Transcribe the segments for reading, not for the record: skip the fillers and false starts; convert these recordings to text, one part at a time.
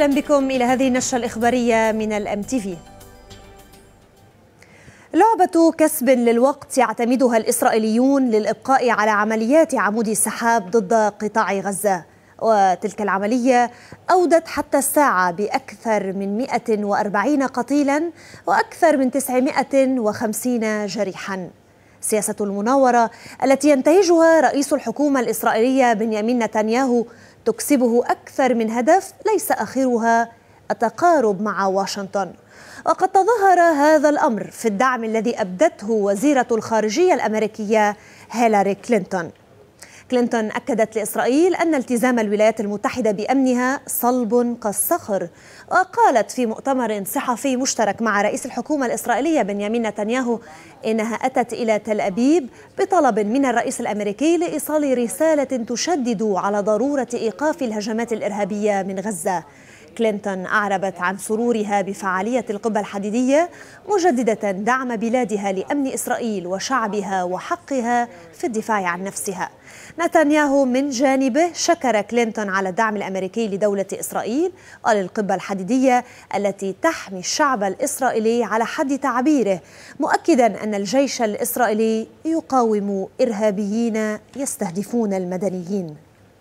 أهلا بكم إلى هذه النشرة الإخبارية من الMTV. لعبة كسب للوقت يعتمدها الإسرائيليون للإبقاء على عمليات عمود السحاب ضد قطاع غزة، وتلك العملية أودت حتى الساعة بأكثر من 140 قتيلا وأكثر من 950 جريحا. سياسة المناورة التي ينتهجها رئيس الحكومة الإسرائيلية بنيامين نتنياهو تكسبه أكثر من هدف ليس آخرها التقارب مع واشنطن، وقد تظاهر هذا الأمر في الدعم الذي أبدته وزيرة الخارجية الأمريكية هيلاري كلينتون. كلينتون أكدت لإسرائيل أن التزام الولايات المتحدة بأمنها صلب كالصخر، وقالت في مؤتمر صحفي مشترك مع رئيس الحكومة الإسرائيلية بنيامين نتنياهو إنها أتت إلى تل أبيب بطلب من الرئيس الأمريكي لإيصال رسالة تشدد على ضرورة إيقاف الهجمات الإرهابية من غزة. كلينتون أعربت عن سرورها بفعالية القبة الحديدية، مجددة دعم بلادها لأمن إسرائيل وشعبها وحقها في الدفاع عن نفسها. نتنياهو من جانبه شكر كلينتون على الدعم الأمريكي لدولة إسرائيل وللقبة الحديدية التي تحمي الشعب الإسرائيلي على حد تعبيره، مؤكدا أن الجيش الإسرائيلي يقاوم إرهابيين يستهدفون المدنيين.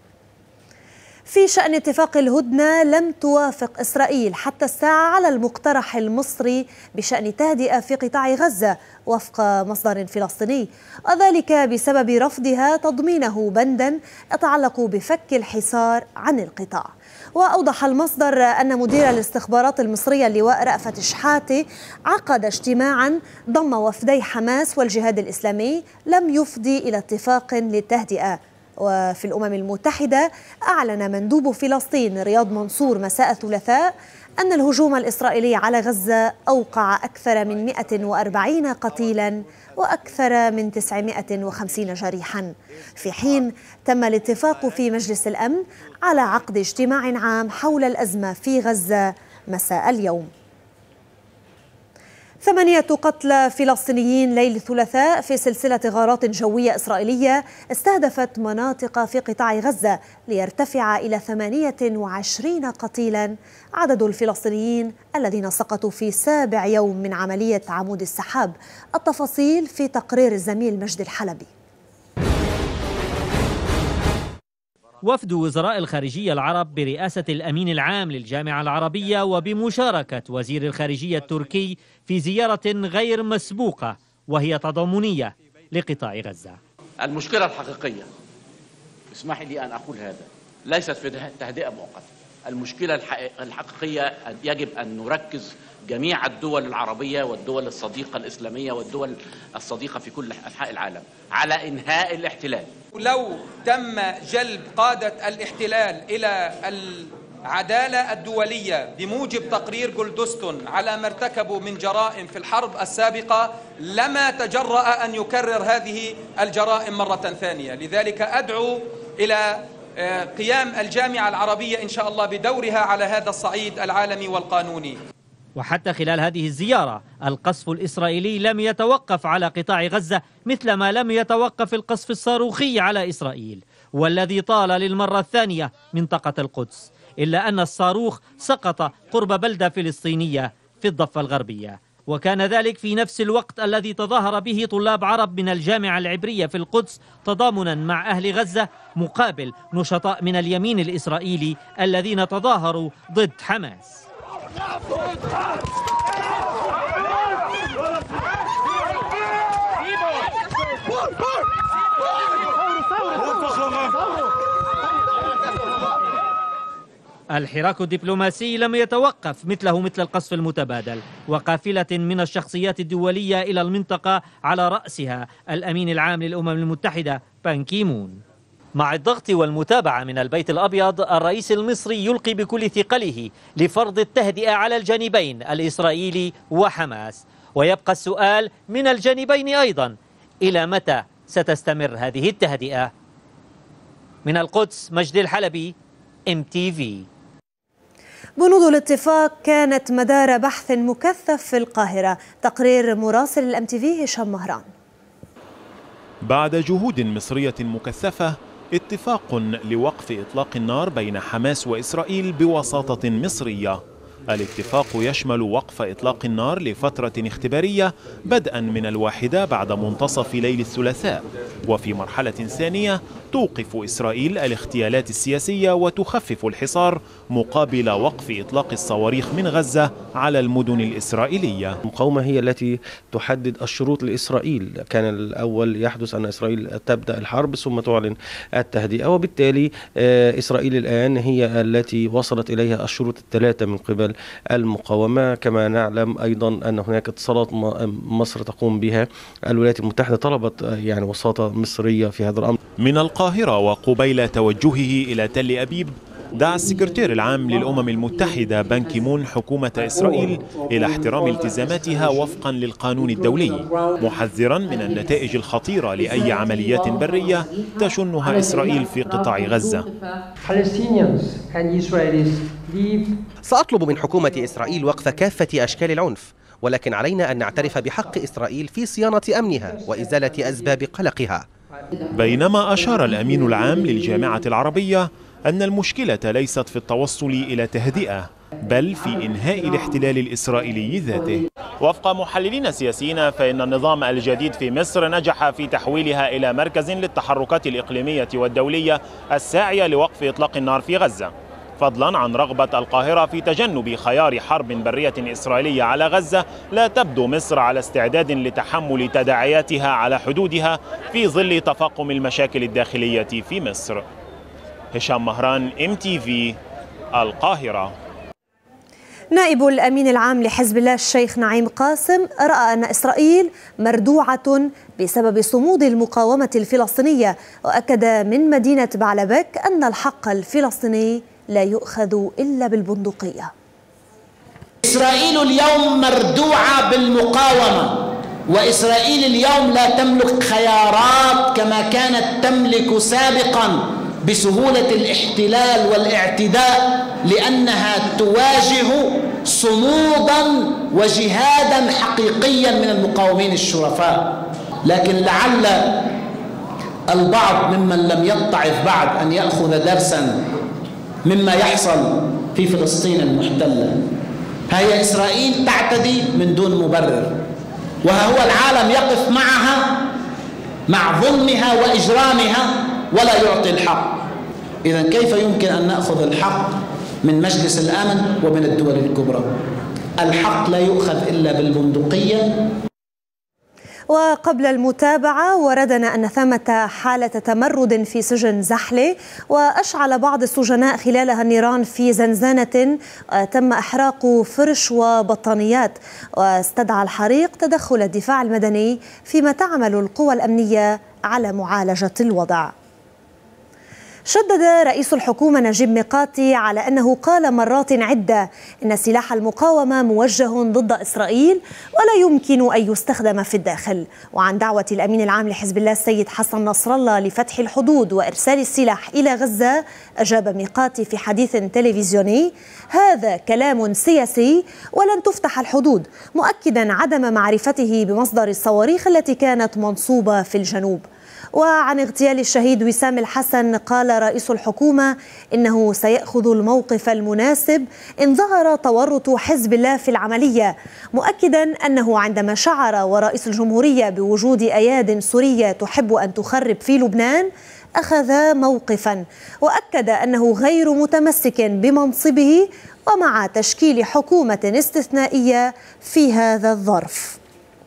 في شأن اتفاق الهدنة، لم توافق إسرائيل حتى الساعة على المقترح المصري بشأن تهدئة في قطاع غزة وفق مصدر فلسطيني، وذلك بسبب رفضها تضمينه بندا يتعلق بفك الحصار عن القطاع. وأوضح المصدر أن مدير الاستخبارات المصرية اللواء رأفت شحاتة عقد اجتماعا ضم وفدي حماس والجهاد الإسلامي لم يفضي إلى اتفاق للتهدئة. وفي الأمم المتحدة أعلن مندوب فلسطين رياض منصور مساء الثلاثاء أن الهجوم الإسرائيلي على غزة أوقع أكثر من 140 قتيلا وأكثر من 950 جريحا، في حين تم الاتفاق في مجلس الأمن على عقد اجتماع عام حول الأزمة في غزة مساء اليوم. 8 قتلى فلسطينيين ليل الثلاثاء في سلسلة غارات جوية إسرائيلية استهدفت مناطق في قطاع غزة ليرتفع إلى 28 قتيلا عدد الفلسطينيين الذين سقطوا في 7 يوم من عملية عمود السحاب. التفاصيل في تقرير الزميل مجد الحلبي. وفد وزراء الخارجية العرب برئاسة الأمين العام للجامعة العربية وبمشاركة وزير الخارجية التركي في زيارة غير مسبوقة وهي تضامنية لقطاع غزة. المشكلة الحقيقية، اسمح لي أن أقول هذا، ليست في تهدئة مؤقتة. المشكلة الحقيقية يجب أن نركز جميع الدول العربية والدول الصديقة الإسلامية والدول الصديقة في كل أنحاء العالم على إنهاء الاحتلال. لو تم جلب قادة الاحتلال إلى العدالة الدولية بموجب تقرير جولدستون على ما ارتكبوا من جرائم في الحرب السابقة، لما تجرأ أن يكرر هذه الجرائم مرة ثانية. لذلك أدعو إلى قيام الجامعة العربية إن شاء الله بدورها على هذا الصعيد العالمي والقانوني. وحتى خلال هذه الزيارة القصف الإسرائيلي لم يتوقف على قطاع غزة مثل ما لم يتوقف القصف الصاروخي على إسرائيل، والذي طال للمرة الثانية منطقة القدس، إلا أن الصاروخ سقط قرب بلدة فلسطينية في الضفة الغربية، وكان ذلك في نفس الوقت الذي تظاهر به طلاب عرب من الجامعة العبرية في القدس تضامنا مع أهل غزة مقابل نشطاء من اليمين الإسرائيلي الذين تظاهروا ضد حماس. الحراك الدبلوماسي لم يتوقف مثله مثل القصف المتبادل، وقافلة من الشخصيات الدولية إلى المنطقة على رأسها الأمين العام للأمم المتحدة بان كي مون. مع الضغط والمتابعة من البيت الأبيض، الرئيس المصري يلقي بكل ثقله لفرض التهدئة على الجانبين الإسرائيلي وحماس، ويبقى السؤال من الجانبين أيضا: إلى متى ستستمر هذه التهدئة؟ من القدس مجد الحلبي، MTV. بنود الاتفاق كانت مدار بحث مكثف في القاهرة. تقرير مراسل الMTV هشام مهران. بعد جهود مصرية مكثفة اتفاق لوقف إطلاق النار بين حماس وإسرائيل بوساطة مصرية. الاتفاق يشمل وقف إطلاق النار لفترة اختبارية بدءا من 1 بعد منتصف ليل الثلاثاء، وفي مرحلة ثانية توقف إسرائيل الاغتيالات السياسية وتخفف الحصار مقابل وقف إطلاق الصواريخ من غزة على المدن الإسرائيلية. المقاومة هي التي تحدد الشروط لإسرائيل. كان الأول يحدث أن إسرائيل تبدأ الحرب ثم تعلن التهدئة، وبالتالي إسرائيل الآن هي التي وصلت إليها الشروط الثلاثة من قبل المقاومة. كما نعلم أيضا أن هناك اتصالات مصر تقوم بها. الولايات المتحدة طلبت وساطة مصرية في هذا الأمر. من القاهرة وقبيل توجهه إلى تل أبيب، دعا السكرتير العام للأمم المتحدة بان كي مون حكومة إسرائيل إلى احترام التزاماتها وفقا للقانون الدولي، محذرا من النتائج الخطيرة لأي عمليات برية تشنها إسرائيل في قطاع غزة. سأطلب من حكومة إسرائيل وقف كافة أشكال العنف، ولكن علينا أن نعترف بحق إسرائيل في صيانة أمنها وإزالة أسباب قلقها. بينما أشار الأمين العام للجامعة العربية أن المشكلة ليست في التوصل إلى تهدئة، بل في إنهاء الاحتلال الإسرائيلي ذاته. وفق محللين سياسيين فإن النظام الجديد في مصر نجح في تحويلها إلى مركز للتحركات الإقليمية والدولية الساعية لوقف إطلاق النار في غزة، فضلا عن رغبة القاهرة في تجنب خيار حرب برية إسرائيلية على غزة. لا تبدو مصر على استعداد لتحمل تداعياتها على حدودها في ظل تفاقم المشاكل الداخلية في مصر. هشام مهران، MTV، القاهرة. نائب الأمين العام لحزب الله الشيخ نعيم قاسم رأى أن إسرائيل مردوعة بسبب صمود المقاومة الفلسطينية، وأكد من مدينة بعلبك أن الحق الفلسطيني لا يؤخذ إلا بالبندقية. إسرائيل اليوم مردوعة بالمقاومة، وإسرائيل اليوم لا تملك خيارات كما كانت تملك سابقا بسهولة الاحتلال والاعتداء، لأنها تواجه صمودا وجهادا حقيقيا من المقاومين الشرفاء. لكن لعل البعض ممن لم يتعظ بعد أن يأخذ درسا مما يحصل في فلسطين المحتلة. هي إسرائيل تعتدي من دون مبرر، وها هو العالم يقف معها مع ظلمها وإجرامها ولا يعطي الحق. إذن كيف يمكن أن نأخذ الحق من مجلس الأمن ومن الدول الكبرى؟ الحق لا يؤخذ إلا بالبندقية. وقبل المتابعة وردنا أن ثمة حالة تمرد في سجن زحلة، وأشعل بعض السجناء خلالها النيران في زنزانة تم إحراق فرش وبطانيات، واستدعى الحريق تدخل الدفاع المدني، فيما تعمل القوى الأمنية على معالجة الوضع. شدد رئيس الحكومة نجيب ميقاتي على أنه قال مرات عدة إن سلاح المقاومة موجه ضد إسرائيل ولا يمكن أن يستخدم في الداخل. وعن دعوة الأمين العام لحزب الله السيد حسن نصر الله لفتح الحدود وإرسال السلاح إلى غزة، أجاب ميقاتي في حديث تلفزيوني: هذا كلام سياسي ولن تفتح الحدود، مؤكدا عدم معرفته بمصدر الصواريخ التي كانت منصوبة في الجنوب. وعن اغتيال الشهيد وسام الحسن قال رئيس الحكومة إنه سيأخذ الموقف المناسب إن ظهر تورط حزب الله في العملية، مؤكدا أنه عندما شعر ورئيس الجمهورية بوجود أياد سورية تحب أن تخرب في لبنان أخذ موقفا، وأكد أنه غير متمسك بمنصبه ومع تشكيل حكومة استثنائية في هذا الظرف.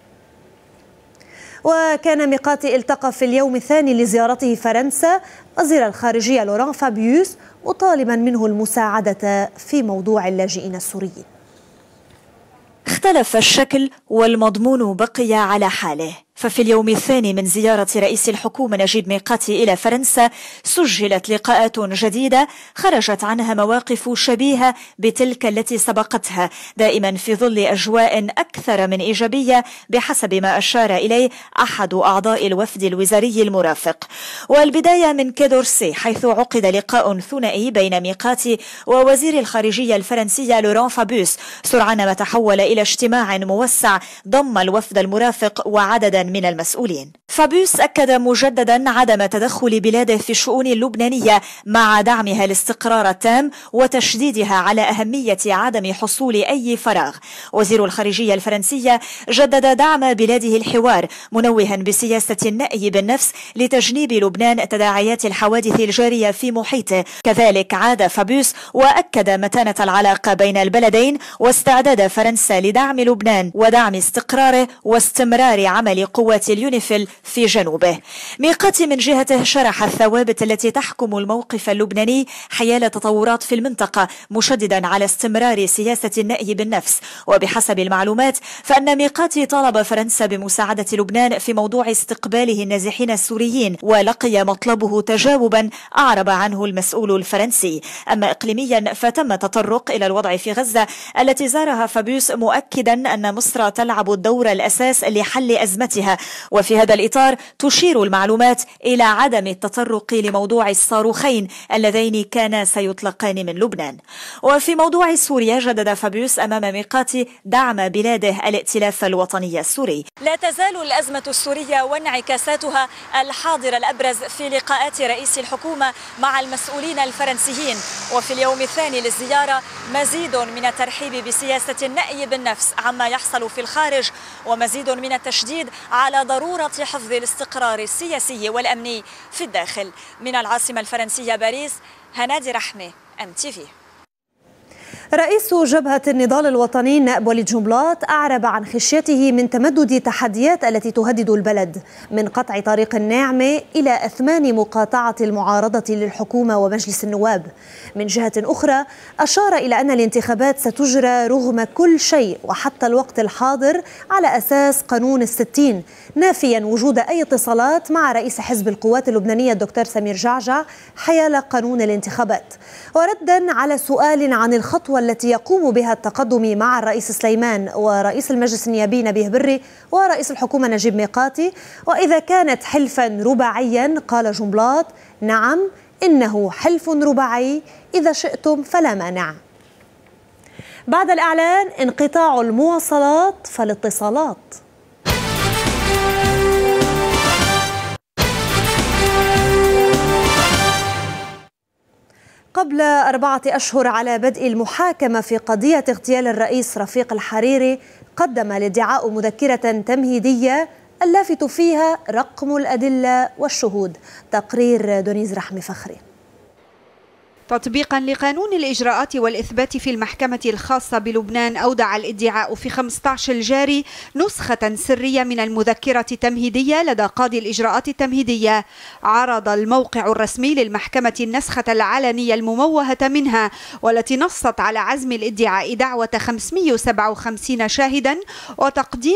وكان ميقاتي التقى في اليوم الثاني لزيارته فرنسا وزير الخارجية لوران فابيوس، مطالبا منه المساعدة في موضوع اللاجئين السوريين. اختلف الشكل والمضمون بقي على حاله. ففي اليوم الثاني من زيارة رئيس الحكومة نجيب ميقاتي إلى فرنسا سجلت لقاءات جديدة خرجت عنها مواقف شبيهة بتلك التي سبقتها، دائما في ظل أجواء أكثر من إيجابية بحسب ما أشار إليه أحد أعضاء الوفد الوزاري المرافق. والبداية من كيدورسي، حيث عقد لقاء ثنائي بين ميقاتي ووزير الخارجية الفرنسية لوران فابيوس، سرعان ما تحول إلى اجتماع موسع ضم الوفد المرافق وعددا عددا من المسؤولين. فابيوس أكد مجددا عدم تدخل بلاده في الشؤون اللبنانية مع دعمها الاستقرار التام وتشديدها على أهمية عدم حصول أي فراغ. وزير الخارجية الفرنسية جدد دعم بلاده الحوار، منوها بسياسة النأي بالنفس لتجنيب لبنان تداعيات الحوادث الجارية في محيطه. كذلك عاد فابيوس وأكد متانة العلاقة بين البلدين واستعداد فرنسا لدعم لبنان ودعم استقراره واستمرار عمل قوات اليونيفيل في جنوبه. ميقاتي من جهته شرح الثوابت التي تحكم الموقف اللبناني حيال تطورات في المنطقة، مشددا على استمرار سياسة النأي بالنفس. وبحسب المعلومات فأن ميقاتي طالب فرنسا بمساعدة لبنان في موضوع استقباله النازحين السوريين، ولقي مطلبه تجاوبا أعرب عنه المسؤول الفرنسي. أما إقليميا فتم التطرق إلى الوضع في غزة التي زارها فابيوس، مؤكدا أن مصر تلعب الدور الأساس لحل أزمتها. وفي هذا الإطار تشير المعلومات إلى عدم التطرق لموضوع الصاروخين اللذين كانا سيطلقان من لبنان. وفي موضوع سوريا جدد فابيوس أمام ميقاتي دعم بلاده الائتلاف الوطني السوري. لا تزال الأزمة السورية وانعكاساتها الحاضر الأبرز في لقاءات رئيس الحكومة مع المسؤولين الفرنسيين. وفي اليوم الثاني للزيارة مزيد من الترحيب بسياسة النأي بالنفس عما يحصل في الخارج، ومزيد من التشديد على ضرورة حفظ الاستقرار السياسي والأمني في الداخل. من العاصمة الفرنسية باريس، هنادي رحمة، MTV. رئيس جبهة النضال الوطني نائب وليد جنبلاط أعرب عن خشيته من تمدد التحديات التي تهدد البلد، من قطع طريق الناعمة إلى أثمان مقاطعة المعارضة للحكومة ومجلس النواب. من جهة أخرى أشار إلى أن الانتخابات ستجرى رغم كل شيء وحتى الوقت الحاضر على أساس قانون ال60، نافيا وجود أي اتصالات مع رئيس حزب القوات اللبنانية الدكتور سمير جعجع حيال قانون الانتخابات. وردا على سؤال عن الخطوة التي يقوم بها التقدم مع الرئيس سليمان ورئيس المجلس النيابي نبيه بري ورئيس الحكومة نجيب ميقاتي، وإذا كانت حلفا رباعيا، قال جنبلاط: نعم، إنه حلف رباعي، إذا شئتم فلا مانع. بعد الإعلان انقطاع المواصلات فالاتصالات. قبل 4 أشهر على بدء المحاكمة في قضية اغتيال الرئيس رفيق الحريري، قدم الادعاء مذكرة تمهيدية اللافت فيها رقم الأدلة والشهود. تقرير دونيز رحمة فخري. تطبيقا لقانون الإجراءات والإثبات في المحكمة الخاصة بلبنان، أودع الادعاء في 15 الجاري نسخة سرية من المذكرة التمهيدية لدى قاضي الإجراءات التمهيدية. عرض الموقع الرسمي للمحكمة النسخة العلنية المموهة منها، والتي نصت على عزم الادعاء دعوة 557 شاهدا وتقديم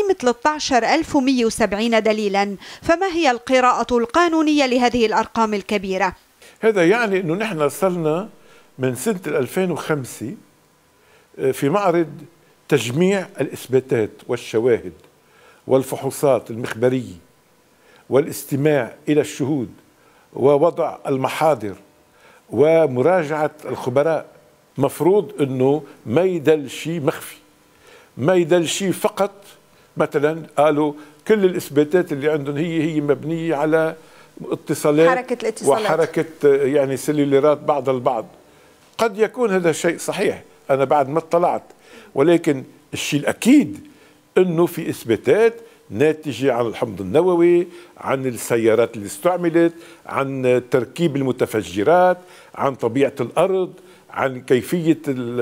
13170 دليلا. فما هي القراءة القانونية لهذه الأرقام الكبيرة؟ هذا يعني أنه نحن صرنا من سنة 2005 في معرض تجميع الإثباتات والشواهد والفحوصات المخبرية والاستماع إلى الشهود ووضع المحاضر ومراجعة الخبراء. مفروض أنه ما يدل شيء مخفي، ما يدل شيء فقط مثلا قالوا كل الإثباتات اللي عندهم هي مبنية على اتصالات، حركة الاتصالات وحركة يعني سلولارات بعض البعض. قد يكون هذا الشيء صحيح، أنا بعد ما اطلعت، ولكن الشيء الأكيد أنه في إثباتات ناتجة عن الحمض النووي، عن السيارات اللي استعملت، عن تركيب المتفجرات، عن طبيعة الأرض، عن كيفية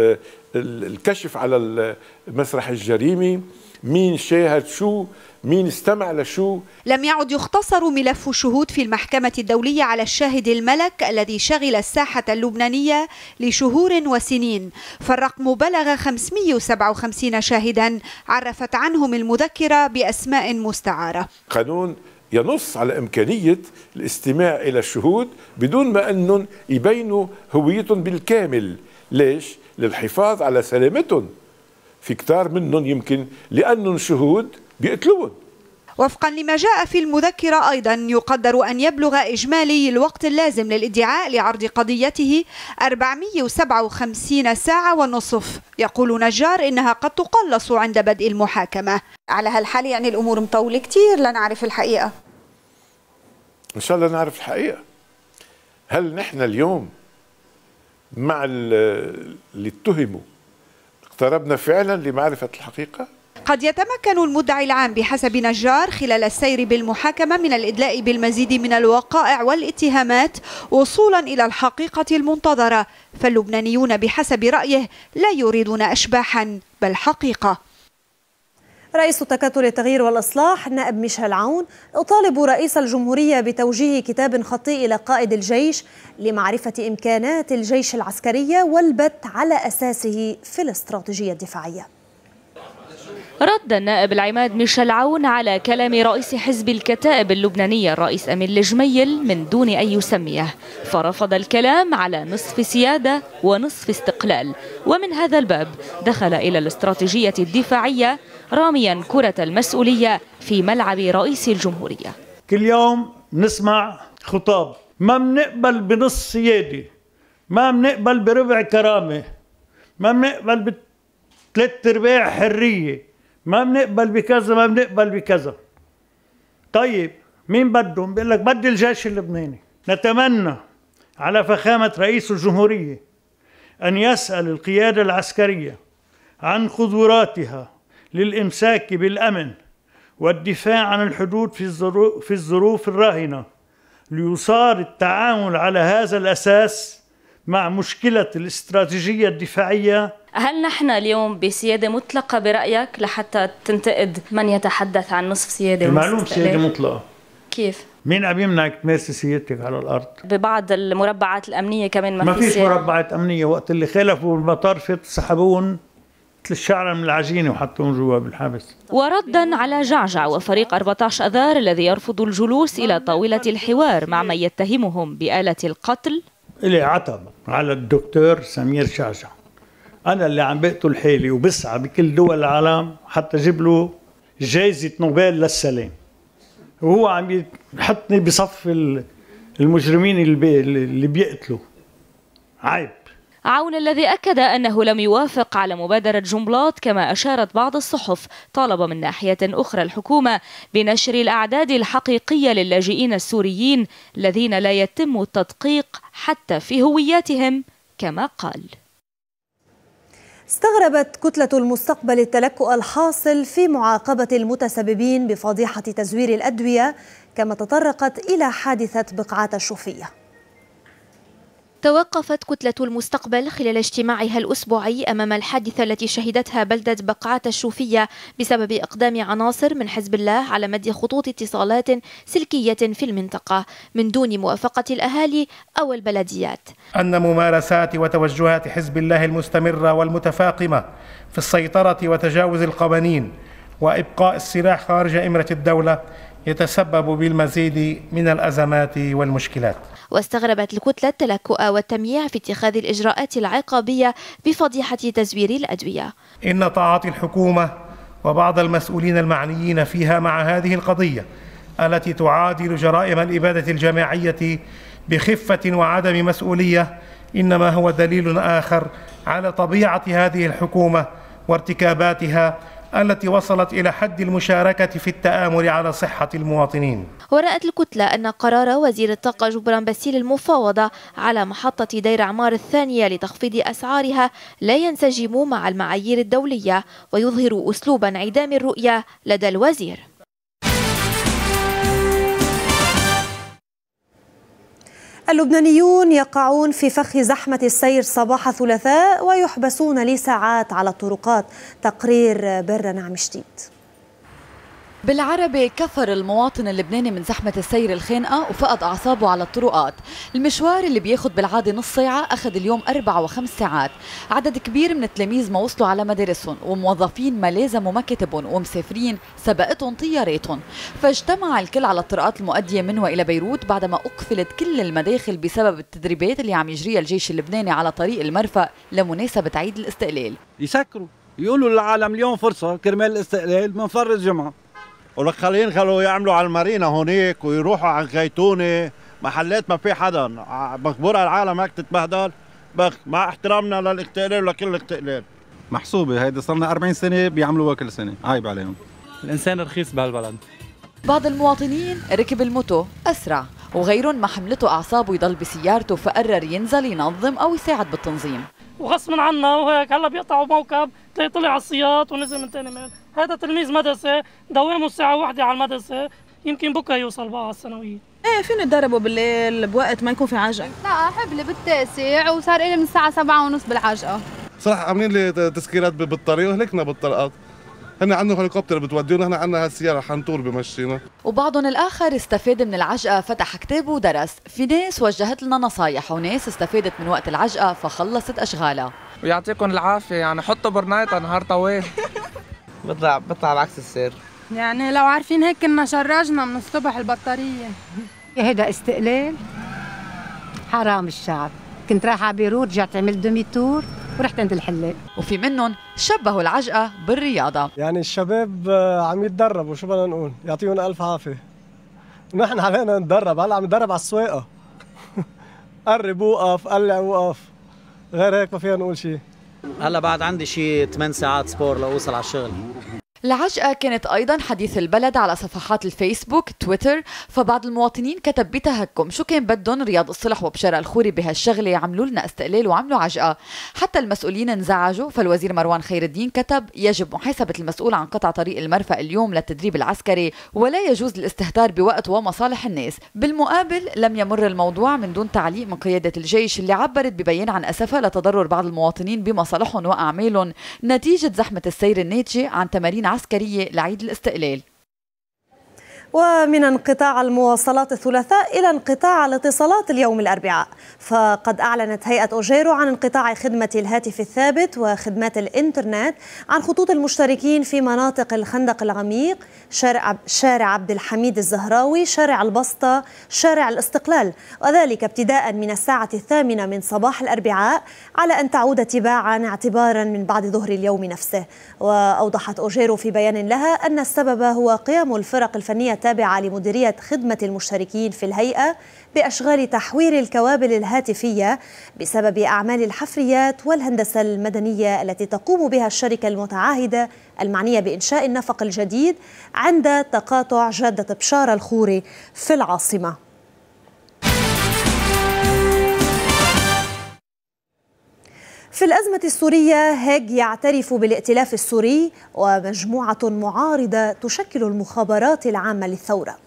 الكشف على المسرح الجريمي، مين شاهد شو، مين استمع لشو. لم يعد يختصر ملف شهود في المحكمة الدولية على الشاهد الملك الذي شغل الساحة اللبنانية لشهور وسنين، فالرقم بلغ 557 شاهدا عرفت عنهم المذكرة بأسماء مستعارة. قانون ينص على إمكانية الاستماع إلى الشهود بدون ما أنهم يبينوا هويتهم بالكامل. ليش؟ للحفاظ على سلامتهم. في كتار منهم يمكن لأنهم شهود بيقتلون. وفقا لما جاء في المذكرة أيضا يقدر أن يبلغ إجمالي الوقت اللازم للادعاء لعرض قضيته 457 ساعة ونصف. يقول نجار إنها قد تقلص عند بدء المحاكمة. على هالحال يعني الأمور مطولة كتير لنعرف الحقيقة. إن شاء الله نعرف الحقيقة. هل نحن اليوم مع اللي اتهموا اقتربنا فعلا لمعرفة الحقيقة؟ قد يتمكن المدعي العام بحسب نجار خلال السير بالمحاكمة من الإدلاء بالمزيد من الوقائع والاتهامات وصولا إلى الحقيقة المنتظرة، فاللبنانيون بحسب رأيه لا يريدون أشباحا بل حقيقة. رئيس تكتل التغيير والإصلاح النائب ميشيل عون يطالب رئيس الجمهورية بتوجيه كتاب خطي إلى قائد الجيش لمعرفة إمكانات الجيش العسكرية والبت على أساسه في الاستراتيجية الدفاعية. رد النائب العماد ميشيل عون على كلام رئيس حزب الكتائب اللبنانية الرئيس أمين الجميل من دون أن يسميه، فرفض الكلام على نصف سيادة ونصف استقلال، ومن هذا الباب دخل إلى الاستراتيجية الدفاعية راميا كرة المسؤولية في ملعب رئيس الجمهورية. كل يوم نسمع خطاب، ما بنقبل بنص سيادة، ما بنقبل بربع كرامة، ما بنقبل بثلاث ارباع حرية، ما بنقبل بكذا، ما بنقبل بكذا. طيب مين بدهم؟ بيقول لك بدي الجيش اللبناني. نتمنى على فخامة رئيس الجمهورية أن يسأل القيادة العسكرية عن قدراتها للإمساك بالأمن والدفاع عن الحدود في الظروف الراهنة، ليصار التعامل على هذا الأساس مع مشكلة الاستراتيجية الدفاعية. هل نحن اليوم بسيادة مطلقة برأيك لحتى تنتقد من يتحدث عن نصف سيادة؟ معلوم سيادة مطلقة. كيف؟ مين عم يمنعك تمارسي سيادتك على الأرض؟ ببعض المربعات الأمنية كمان ما فيش مربعات أمنية. وقت اللي خالفوا المطار سحبوهم مثل الشعرة من العجينة وحطوهم جوا بالحبس. وردا على جعجع وفريق 14 أذار الذي يرفض الجلوس إلى طاولة الحوار مع من يتهمهم بآلة القتل، إلي عتب على الدكتور سمير جعجع. أنا اللي عم بقتل حالي وبسعى بكل دول العالم حتى أجيب له جائزة نوبل للسلام، وهو عم يحطني بصف المجرمين اللي بيقتلوا. عيب. عون الذي أكد أنه لم يوافق على مبادرة جنبلاط كما أشارت بعض الصحف، طالب من ناحية أخرى الحكومة بنشر الأعداد الحقيقية للاجئين السوريين الذين لا يتم التدقيق حتى في هوياتهم كما قال. استغربت كتلة المستقبل التلكؤ الحاصل في معاقبة المتسببين بفضيحة تزوير الأدوية، كما تطرقت إلى حادثة بقعات الشوفية. توقفت كتلة المستقبل خلال اجتماعها الأسبوعي أمام الحادثة التي شهدتها بلدة بقعات الشوفية بسبب إقدام عناصر من حزب الله على مد خطوط اتصالات سلكية في المنطقة من دون موافقة الأهالي أو البلديات. أن ممارسات وتوجهات حزب الله المستمرة والمتفاقمة في السيطرة وتجاوز القوانين وإبقاء السلاح خارج إمرة الدولة يتسبب بالمزيد من الأزمات والمشكلات. واستغربت الكتلة التلكؤ والتمييع في اتخاذ الإجراءات العقابية بفضيحة تزوير الأدوية. إن تعاطي الحكومة وبعض المسؤولين المعنيين فيها مع هذه القضية التي تعادل جرائم الإبادة الجماعية بخفة وعدم مسؤولية إنما هو دليل آخر على طبيعة هذه الحكومة وارتكاباتها التي وصلت إلى حد المشاركة في التآمر على صحة المواطنين. ورأت الكتلة أن قرار وزير الطاقة جبران باسيل المفاوضة على محطة دير عمار الثانية لتخفيض أسعارها لا ينسجم مع المعايير الدولية ويظهر أسلوب انعدام الرؤية لدى الوزير. اللبنانيون يقعون في فخ زحمة السير صباح الثلاثاء ويحبسون لساعات على الطرقات. تقرير برا نعم جديد. بالعربي كفر المواطن اللبناني من زحمة السير الخانقة وفقد أعصابه على الطرقات. المشوار اللي بياخد بالعادة نص ساعة أخذ اليوم 4 و5 ساعات. عدد كبير من التلاميذ ما وصلوا على مدارسهم وموظفين ما لازموا مكاتبهم ومسافرين سبقتهم طياراتهم، فاجتمع الكل على الطرقات المؤدية من وإلى بيروت بعدما أقفلت كل المداخل بسبب التدريبات اللي عم يجريها الجيش اللبناني على طريق المرفأ لمناسبة عيد الاستقلال. يسكروا يقولوا للعالم اليوم فرصة كرمال الاستقلال بنفرز جمعة. والخليين خلوا يعملوا على المارينا هونيك ويروحوا على الزيتونه، محلات ما في حدا، مخبورة العالم هيك تتبهدل. مع احترامنا للاقتلال ولكل الاقتلال. محسوبه هيدي، صرنا 40 سنه بيعملوها كل سنه، عيب عليهم. الانسان رخيص بهالبلد. بعض المواطنين ركب الموتو اسرع، وغيرهم ما حملته اعصابه يضل بسيارته فقرر ينزل ينظم او يساعد بالتنظيم. وغصبا عنا وهيك هلا بيقطعوا موكب، تلاقي طلع على السياط ونزل من ثاني ميل. هذا تلميذ مدرسه دوامه الساعه 1 على المدرسه، يمكن بكره يوصل بقى على الثانويه. ايه فينا نتدربوا بالليل بوقت ما يكون في عجقه. لا حبلي بالتاسع وصار لي من الساعه 7:30 بالعجقه. صراحه عاملين لي تسكيرات بالطريق وهلكنا بالطرقات. هن عندهم هليكوبتر بتودينا، هنا عندنا هالسياره حنطور بمشينا. وبعضهم الاخر استفاد من العجقه، فتح كتاب ودرس. في ناس وجهت لنا نصايح وناس استفادت من وقت العجقه فخلصت اشغالها. ويعطيكم العافيه، يعني حطوا برنايطه نهار طويل. بطلع بعكس السير. يعني لو عارفين هيك كنا شرجنا من الصبح البطاريه. هيدا استقلال حرام الشعب. كنت رايحه على بيروت، رجعت عملت دومي تور ورحت عند الحلاق. وفي منهم شبهوا العجقه بالرياضه. يعني الشباب عم يتدربوا، شو بدنا نقول، يعطيهم الف عافيه. نحن علينا نتدرب، هلا عم نتدرب على السواقه. قرب وقف، قلع وقف، غير هيك ما فينا نقول شيء. هلا بعد عندي شيء 8 ساعات سبور لأوصل على الشغل. العجقة كانت أيضا حديث البلد على صفحات الفيسبوك تويتر، فبعض المواطنين كتب بتهكم شو كان بدهم رياض الصلح وبشارة الخوري بهالشغلة، يعملوا لنا استقلال وعملوا عجقة. حتى المسؤولين انزعجوا، فالوزير مروان خير الدين كتب يجب محاسبة المسؤول عن قطع طريق المرفأ اليوم للتدريب العسكري، ولا يجوز الاستهتار بوقت ومصالح الناس. بالمقابل لم يمر الموضوع من دون تعليق من قيادة الجيش اللي عبرت ببيان عن أسفها لتضرر بعض المواطنين بمصالحهم وأعمالهم نتيجة زحمة السير الناتجة عن تمارين عسكرية لعيد الاستقلال. ومن انقطاع المواصلات الثلاثاء إلى انقطاع الاتصالات اليوم الأربعاء، فقد أعلنت هيئة أوجيرو عن انقطاع خدمة الهاتف الثابت وخدمات الإنترنت عن خطوط المشتركين في مناطق الخندق العميق، شارع عبد الحميد الزهراوي، شارع البسطة، شارع الاستقلال، وذلك ابتداء من الساعة 8 من صباح الأربعاء، على أن تعود تباعا اعتبارا من بعد ظهر اليوم نفسه. وأوضحت أوجيرو في بيان لها أن السبب هو قيام الفرق الفنية التابعة لمديرية خدمة المشتركين في الهيئة بأشغال تحوير الكوابل الهاتفية بسبب أعمال الحفريات والهندسة المدنية التي تقوم بها الشركة المتعاهدة المعنية بإنشاء النفق الجديد عند تقاطع جادة بشارة الخوري في العاصمة. في الأزمة السورية، هيج يعترف بالائتلاف السوري ومجموعة معارضة تشكل المخابرات العامة للثورة.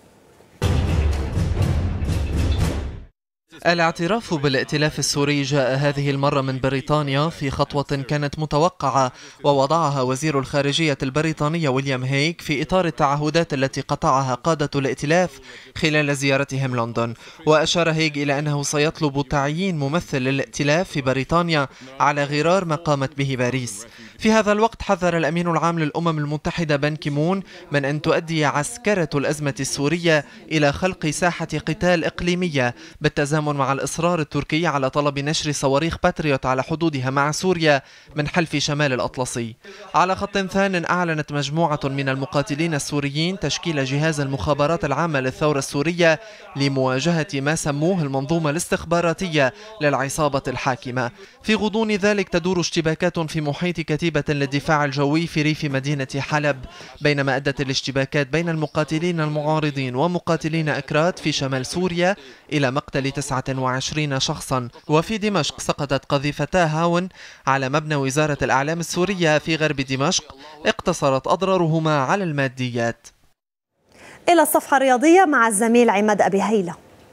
الاعتراف بالائتلاف السوري جاء هذه المرة من بريطانيا في خطوة كانت متوقعة ووضعها وزير الخارجية البريطاني ويليام هيغ في إطار التعهدات التي قطعها قادة الائتلاف خلال زيارتهم لندن. وأشار هيغ إلى أنه سيطلب تعيين ممثل للائتلاف في بريطانيا على غرار ما قامت به باريس. في هذا الوقت حذر الأمين العام للأمم المتحدة بان كيمون من أن تؤدي عسكرة الأزمة السورية إلى خلق ساحة قتال إقليمية بالتزامن مع الإصرار التركي على طلب نشر صواريخ باتريوت على حدودها مع سوريا من حلف شمال الأطلسي. على خط ثان، أعلنت مجموعة من المقاتلين السوريين تشكيل جهاز المخابرات العامة للثورة السورية لمواجهة ما سموه المنظومة الاستخباراتية للعصابة الحاكمة. في غضون ذلك تدور اشتباكات في محيط كتيبة للدفاع الجوي في ريف مدينة حلب، بينما أدت الاشتباكات بين المقاتلين المعارضين ومقاتلين أكراد في شمال سوريا إلى مقتل 29 شخصا. وفي دمشق سقطت قذيفتا هاون على مبنى وزارة الأعلام السورية في غرب دمشق، اقتصرت أضرارهما على الماديات. إلى الصفحة الرياضية مع الزميل عماد أبي هيلة.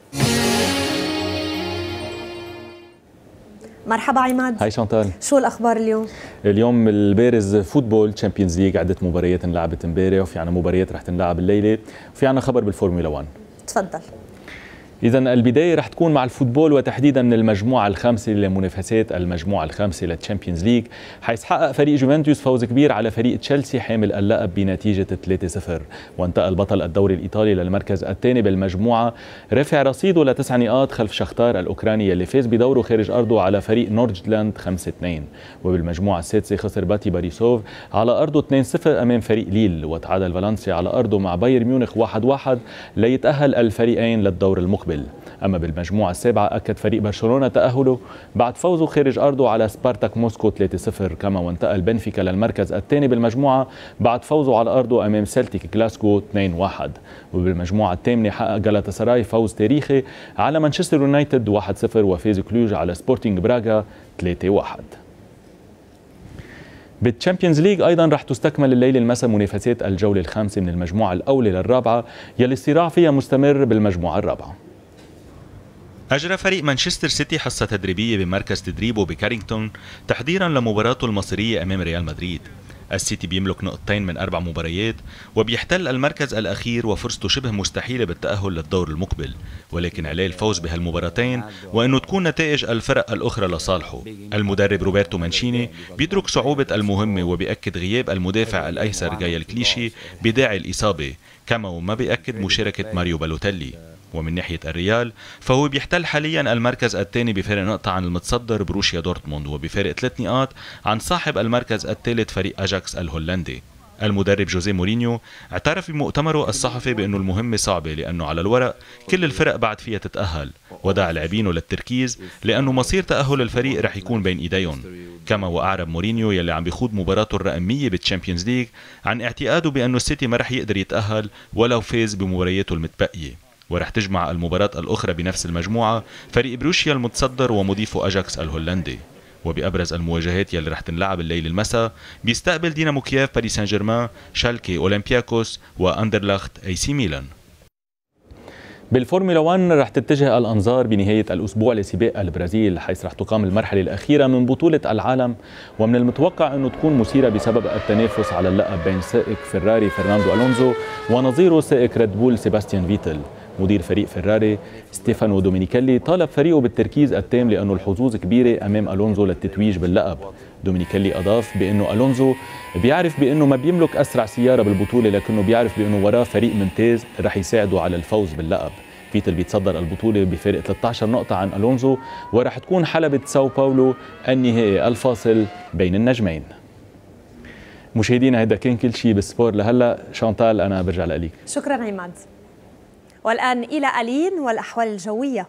مرحبا عماد. هاي شانتال، شو الأخبار اليوم؟ اليوم البارز فوتبول تشامبيونز ليج، عدة مباريات انلعبت امبارح وفي عنا مباريات رح تنلعب الليلة وفي عنا خبر بالفورمولا 1. تفضل. إذا البداية رح تكون مع الفوتبول وتحديدا من المجموعة الخامسة لمنافسات المجموعة الخامسة للتشامبيونز ليج، حيث حقق فريق جوفنتوس فوز كبير على فريق تشيلسي حامل اللقب بنتيجة 3-0، وانتقل بطل الدوري الإيطالي للمركز الثاني بالمجموعة، رفع رصيده ل9 نقاط خلف شختار الأوكراني اللي فاز بدوره خارج أرضه على فريق نورجلاند 5-2. وبالمجموعة السادسة خسر باتي باريسوف على أرضه 2-0 أمام فريق ليل، وتعادل فالنسيا على أرضه مع بايرن ميونخ 1-1 ليتأهل الفريقين للدور المقبل. أما بالمجموعة السابعة أكد فريق برشلونة تأهله بعد فوزه خارج أرضه على سبارتاك موسكو 3-0، كما وانتقل بنفيكا للمركز الثاني بالمجموعة بعد فوزه على أرضه أمام سلتيك كلاسكو 2-1. وبالمجموعة الثامنة حقق جالاتا فوز تاريخي على مانشستر يونايتد 1-0، وفاز كلوج على سبورتينغ براغا 3-1. بالتشامبيونز ليج ايضا رح تستكمل الليله المساء منافسات الجوله الخامسه من المجموعه الاولى للرابعه يلي الصراع فيها مستمر بالمجموعه الرابعه. أجرى فريق مانشستر سيتي حصة تدريبية بمركز تدريبه بكارينغتون تحضيرا لمباراته المصيرية أمام ريال مدريد. السيتي بيملك نقطتين من 4 مباريات وبيحتل المركز الأخير وفرصته شبه مستحيلة بالتأهل للدور المقبل، ولكن عليه الفوز بهالمباراتين وأنه تكون نتائج الفرق الأخرى لصالحه. المدرب روبرتو مانشيني بيدرك صعوبة المهمة وبيأكد غياب المدافع الأيسر جايل كليشي بداعي الإصابة، كما وما بيأكد مشاركة ماريو بالوتيلي. ومن ناحية الريال فهو بيحتل حاليا المركز الثاني بفارق نقطة عن المتصدر بروسيا دورتموند، وبفارق 3 نقاط عن صاحب المركز الثالث فريق أجاكس الهولندي. المدرب جوزيه مورينيو اعترف بمؤتمره الصحفي بأنه المهمة صعبة لأنه على الورق كل الفرق بعد فيها تتأهل، ودعا لاعبينه للتركيز لأنه مصير تأهل الفريق رح يكون بين إيديهم. كما وأعرب مورينيو يلي عم بيخوض مباراته الرقمية بالتشامبيونز ليج عن اعتقاده بأنه السيتي ما رح يقدر يتأهل ولو فاز بمبارياته المتبقية، ورح تجمع المباراة الأخرى بنفس المجموعة فريق بروسيا المتصدر ومضيفه أجاكس الهولندي. وبأبرز المواجهات يلي رح تنلعب الليل المساء بيستقبل دينامو كييف باريس سان جيرمان، شالكي أولمبياكوس، وأندرلخت أي سي ميلان. بالفورمولا 1 رح تتجه الأنظار بنهاية الأسبوع لسباق البرازيل، حيث رح تقام المرحلة الأخيرة من بطولة العالم، ومن المتوقع أنه تكون مثيرة بسبب التنافس على اللقب بين سائق فيراري فرناندو ألونزو ونظيره سائق ريد بول سيباستيان فيتل. مدير فريق فيراري ستيفانو دومينيكالي طالب فريقه بالتركيز التام لأنه الحظوظ كبيرة أمام ألونزو للتتويج باللقب. دومينيكالي أضاف بأنه ألونزو بيعرف بأنه ما بيملك أسرع سيارة بالبطولة، لكنه بيعرف بأنه وراه فريق ممتاز رح يساعده على الفوز باللقب. فيتل بيتصدر البطولة بفارق 13 نقطة عن ألونزو، ورح تكون حلبة ساو باولو النهائي الفاصل بين النجمين. مشاهدينا هذا كان كل شيء بالسبور لهلا. شانتال أنا برجع لك. شكرا عماد. والآن إلى ألين والأحوال الجوية.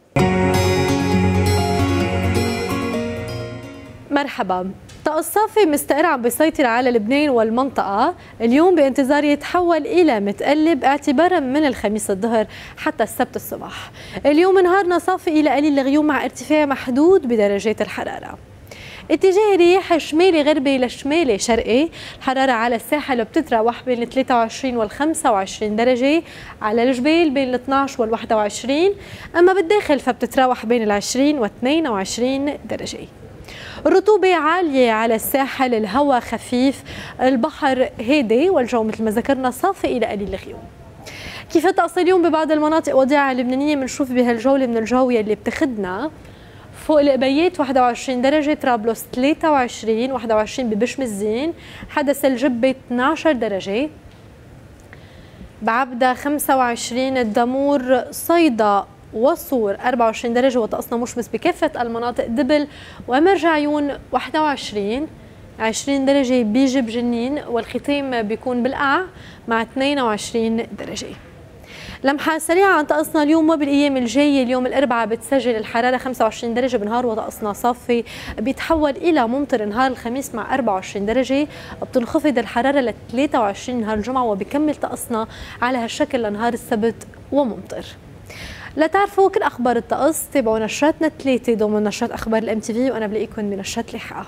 مرحبا. طقس صافي مستقر عم بيسيطر على لبنان والمنطقة اليوم بانتظار يتحول إلى متقلب اعتبارا من الخميس الظهر حتى السبت الصباح. اليوم نهارنا صافي إلى قليل الغيوم مع ارتفاع محدود بدرجات الحرارة. اتجاه رياح شمالي غربي لشمالي شرقي، الحرارة على الساحل بتتراوح بين ال 23 وال 25 درجة، على الجبال بين ال 12 وال 21، أما بالداخل فبتتراوح بين ال 20 وال 22 درجة. الرطوبة عالية على الساحل، الهواء خفيف، البحر هادي، والجو مثل ما ذكرنا صافي إلى قليل الغيوم. كيف الطقس اليوم ببعض المناطق وضيعة اللبنانية بنشوف بهالجولة من الجو يلي بتاخدنا فوق القبيات 21 درجة، طرابلس 23، 21 ببشمزين، حدث الجبة 12 درجة، بعبدة 25، الدمور، صيدا وصور 24 درجة وطقسنا مشمس بكافة المناطق، دبل ومرجع عيون 21، 20 درجة بيجب جنين، والختام بيكون بالقاع مع 22 درجة. لمحة سريعة عن طقسنا اليوم وبالأيام الجاية. اليوم الأربعاء بتسجل الحرارة 25 درجة بالنهار وطقسنا صافي، بيتحول إلى ممطر نهار الخميس مع 24 درجة، بتنخفض الحرارة ل 23 نهار الجمعة، وبكمل طقسنا على هالشكل لنهار السبت وممطر. لتعرفوا كل أخبار الطقس تابعوا نشراتنا 3 ضمن نشرات أخبار الام تي في، وأنا بلاقيكم بنشرات لاحقة.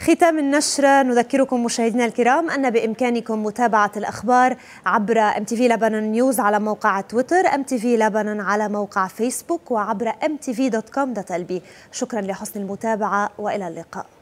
ختام النشرة نذكركم مشاهدينا الكرام أن بإمكانكم متابعة الأخبار عبر MTV لبنان نيوز على موقع تويتر، MTV لبنان على موقع فيسبوك، وعبر mtv.com.lb. شكرا لحسن المتابعة وإلى اللقاء.